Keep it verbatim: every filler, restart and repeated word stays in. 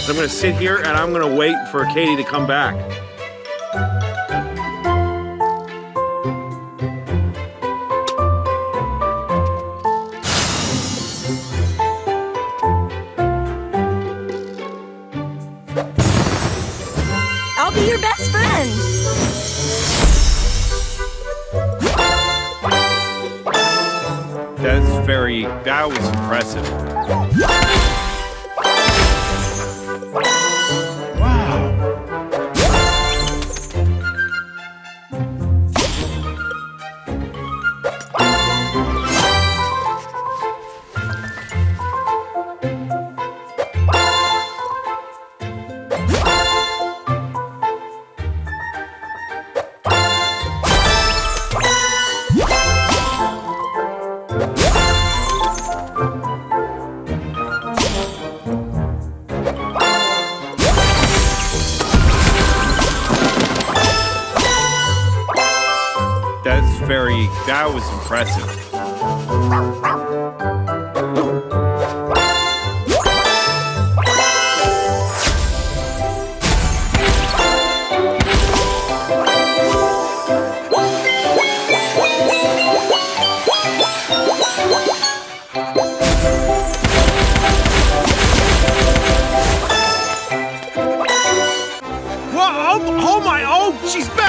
I'm gonna sit here and I'm gonna wait for Katie to come back. I'll be your best friend. That's very, that was impressive. Wow. That's very, that was impressive. Whoa, oh, oh my, oh, she's back!